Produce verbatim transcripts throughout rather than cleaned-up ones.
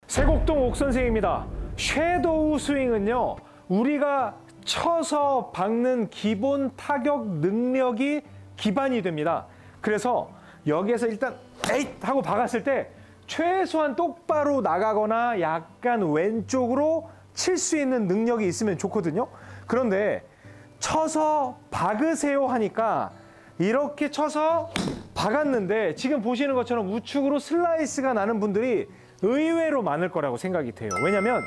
세곡동 옥 선생입니다. 섀도우 스윙은요, 우리가 쳐서 박는 기본 타격 능력이 기반이 됩니다. 그래서 여기에서 일단 에잇 하고 박았을 때 최소한 똑바로 나가거나 약간 왼쪽으로 칠 수 있는 능력이 있으면 좋거든요. 그런데 쳐서 박으세요 하니까 이렇게 쳐서 박았는데 지금 보시는 것처럼 우측으로 슬라이스가 나는 분들이 의외로 많을 거라고 생각이 돼요. 왜냐면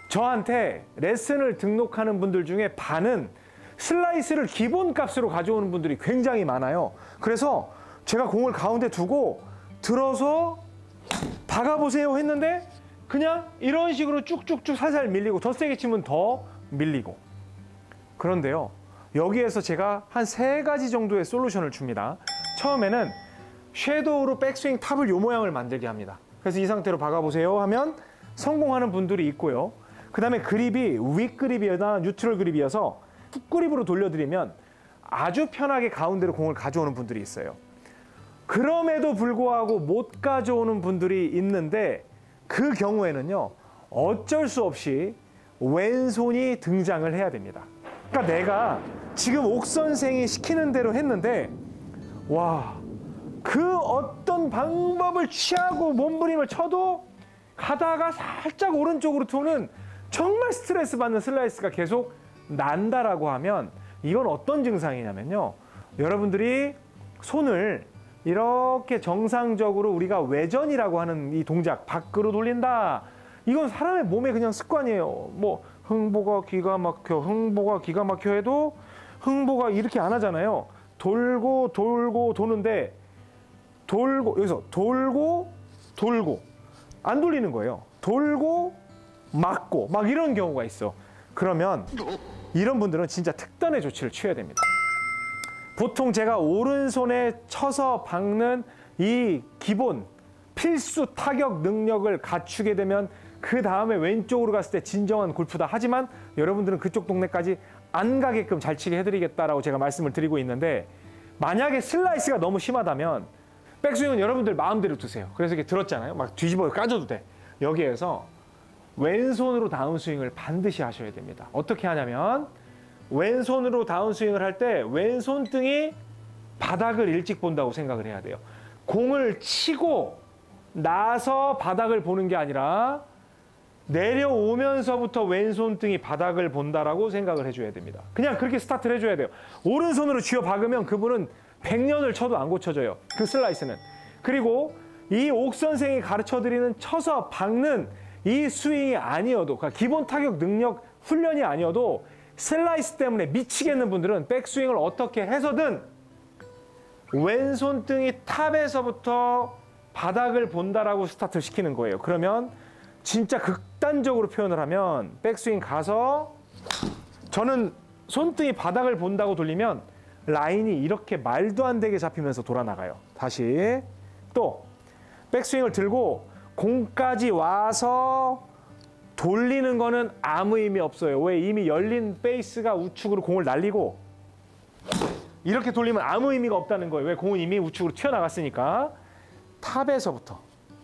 저한테 레슨을 등록하는 분들 중에 반은 슬라이스를 기본값으로 가져오는 분들이 굉장히 많아요. 그래서 제가 공을 가운데 두고 들어서 박아보세요 했는데 그냥 이런 식으로 쭉쭉쭉 살살 밀리고 더 세게 치면 더 밀리고. 그런데요, 여기에서 제가 한 세 가지 정도의 솔루션을 줍니다. 처음에는 섀도우로 백스윙 탑을 요 모양을 만들게 합니다. 그래서 이 상태로 박아보세요 하면 성공하는 분들이 있고요. 그 다음에 그립이 윗그립이나 뉴트럴 그립이어서 훅그립으로 돌려드리면 아주 편하게 가운데로 공을 가져오는 분들이 있어요. 그럼에도 불구하고 못 가져오는 분들이 있는데 그 경우에는요, 어쩔 수 없이 왼손이 등장을 해야 됩니다. 그러니까 내가 지금 옥 선생이 시키는 대로 했는데 와, 그 어떤 방법을 취하고 몸부림을 쳐도 가다가 살짝 오른쪽으로 도는 정말 스트레스 받는 슬라이스가 계속 난다라고 하면 이건 어떤 증상이냐면요, 여러분들이 손을 이렇게 정상적으로 우리가 외전이라고 하는 이 동작 밖으로 돌린다, 이건 사람의 몸의 그냥 습관이에요. 뭐 흥보가 기가 막혀, 흥보가 기가 막혀 해도 흥보가 이렇게 안 하잖아요. 돌고 돌고 도는데 돌고 여기서 돌고 돌고 안 돌리는 거예요. 돌고 맞고 막 이런 경우가 있어. 그러면 이런 분들은 진짜 특단의 조치를 취해야 됩니다. 보통 제가 오른손에 쳐서 박는 이 기본 필수 타격 능력을 갖추게 되면 그 다음에 왼쪽으로 갔을 때 진정한 골프다. 하지만 여러분들은 그쪽 동네까지 안 가게끔 잘 치게 해드리겠다라고 제가 말씀을 드리고 있는데, 만약에 슬라이스가 너무 심하다면 백스윙은 여러분들 마음대로 두세요. 그래서 이렇게 들었잖아요. 막 뒤집어 까줘도 돼. 여기에서 왼손으로 다운스윙을 반드시 하셔야 됩니다. 어떻게 하냐면 왼손으로 다운스윙을 할 때 왼손등이 바닥을 일찍 본다고 생각을 해야 돼요. 공을 치고 나서 바닥을 보는 게 아니라 내려오면서부터 왼손등이 바닥을 본다라고 생각을 해줘야 됩니다. 그냥 그렇게 스타트를 해줘야 돼요. 오른손으로 쥐어 박으면 그분은 백 년을 쳐도 안 고쳐져요, 그 슬라이스는. 그리고 이 옥 선생이 가르쳐드리는 쳐서 박는 이 스윙이 아니어도, 그러니까 기본 타격 능력 훈련이 아니어도 슬라이스 때문에 미치겠는 분들은 백스윙을 어떻게 해서든 왼손등이 탑에서부터 바닥을 본다라고 스타트를 시키는 거예요. 그러면 진짜 극단적으로 표현을 하면 백스윙 가서 저는 손등이 바닥을 본다고 돌리면 라인이 이렇게 말도 안 되게 잡히면서 돌아 나가요. 다시 또 백스윙을 들고 공까지 와서 돌리는 거는 아무 의미 없어요. 왜? 이미 열린 베이스가 우측으로 공을 날리고 이렇게 돌리면 아무 의미가 없다는 거예요. 왜? 공은 이미 우측으로 튀어나갔으니까. 탑에서부터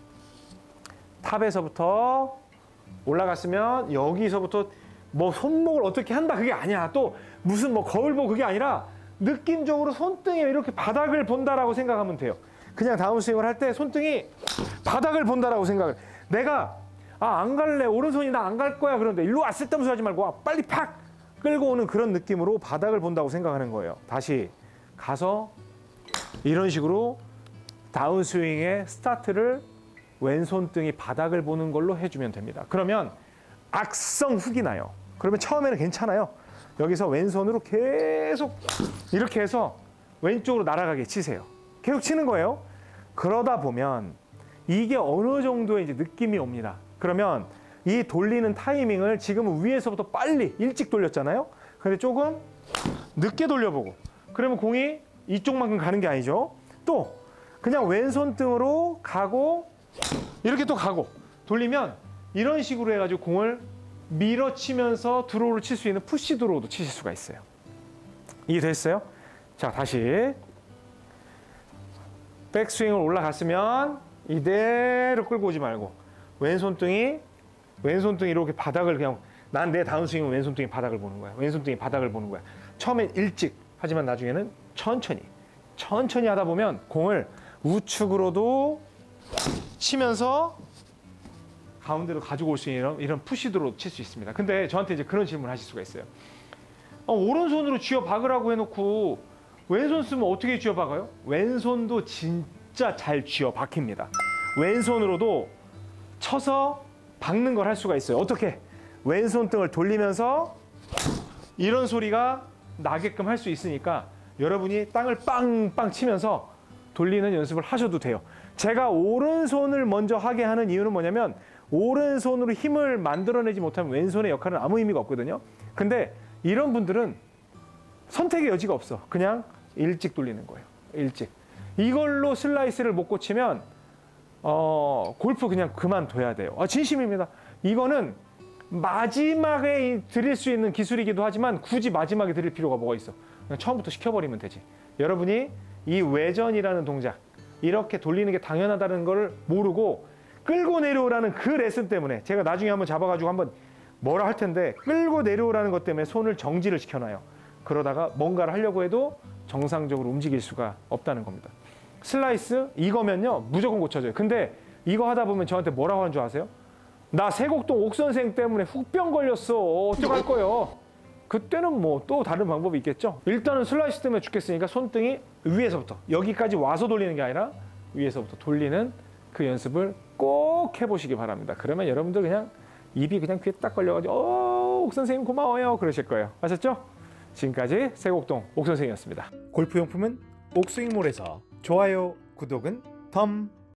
탑에서부터 올라갔으면 여기서부터 뭐 손목을 어떻게 한다 그게 아니야. 또 무슨 뭐 거울 보고 그게 아니라 느낌적으로 손등이 이렇게 바닥을 본다라고 생각하면 돼요. 그냥 다운스윙을 할 때 손등이 바닥을 본다라고 생각을. 내가 아, 안 갈래, 오른손이 나 안 갈 거야, 그런데 일로 와, 쓸데없이 하지 말고 와, 빨리 팍 끌고 오는 그런 느낌으로 바닥을 본다고 생각하는 거예요. 다시 가서 이런 식으로 다운스윙의 스타트를 왼손등이 바닥을 보는 걸로 해주면 됩니다. 그러면 악성 훅이 나요. 그러면 처음에는 괜찮아요. 여기서 왼손으로 계속 이렇게 해서 왼쪽으로 날아가게 치세요. 계속 치는 거예요. 그러다 보면 이게 어느 정도의 이제 느낌이 옵니다. 그러면 이 돌리는 타이밍을 지금은 위에서부터 빨리 일찍 돌렸잖아요. 근데 조금 늦게 돌려보고, 그러면 공이 이쪽만큼 가는 게 아니죠. 또 그냥 왼손등으로 가고 이렇게 또 가고 돌리면 이런 식으로 해가지고 공을 밀어치면서 드로우를 칠 수 있는 푸시 드로우도 치실 수가 있어요. 이해됐어요? 자, 다시 백스윙을 올라갔으면 이대로 끌고 오지 말고 왼손등이 왼손등이 이렇게 바닥을 그냥 난 내 다운스윙은 왼손등이 바닥을 보는 거야. 왼손등이 바닥을 보는 거야. 처음엔 일찍 하지만 나중에는 천천히 천천히 하다 보면 공을 우측으로도 치면서 가운데로 가지고 올 수 있는 이런, 이런 푸시드로 칠 수 있습니다. 근데 저한테 이제 그런 질문을 하실 수가 있어요. 어, 오른손으로 쥐어 박으라고 해놓고 왼손 쓰면 어떻게 쥐어 박아요? 왼손도 진짜 잘 쥐어 박힙니다. 왼손으로도 쳐서 박는 걸 할 수가 있어요. 어떻게? 왼손등을 돌리면서 이런 소리가 나게끔 할 수 있으니까 여러분이 땅을 빵빵 치면서 돌리는 연습을 하셔도 돼요. 제가 오른손을 먼저 하게 하는 이유는 뭐냐면 오른손으로 힘을 만들어내지 못하면 왼손의 역할은 아무 의미가 없거든요. 근데 이런 분들은 선택의 여지가 없어. 그냥 일찍 돌리는 거예요. 일찍. 이걸로 슬라이스를 못 고치면 어, 골프 그냥 그만둬야 돼요. 아, 진심입니다. 이거는 마지막에 드릴 수 있는 기술이기도 하지만 굳이 마지막에 드릴 필요가 뭐가 있어. 그냥 처음부터 시켜버리면 되지. 여러분이 이 외전이라는 동작, 이렇게 돌리는 게 당연하다는 걸 모르고 끌고 내려오라는 그 레슨 때문에 제가 나중에 한번 잡아가지고 한번 뭐라 할 텐데 끌고 내려오라는 것 때문에 손을 정지를 시켜놔요. 그러다가 뭔가를 하려고 해도 정상적으로 움직일 수가 없다는 겁니다. 슬라이스 이거면요 무조건 고쳐져요. 근데 이거 하다 보면 저한테 뭐라고 하는 줄 아세요? 나 세곡동 옥선생 때문에 훅병 걸렸어. 어떡할 거예요? 그때는 뭐 또 다른 방법이 있겠죠. 일단은 슬라이스 때문에 죽겠으니까 손등이 위에서부터 여기까지 와서 돌리는 게 아니라 위에서부터 돌리는 그 연습을 꼭 해보시기 바랍니다. 그러면 여러분들 그냥 입이 그냥 귀에 딱 걸려가지고 어, 옥선생님 고마워요 그러실 거예요. 아셨죠? 지금까지 세곡동 옥선생이었습니다. 골프용품은 옥스윙몰에서 좋아요, 구독은 덤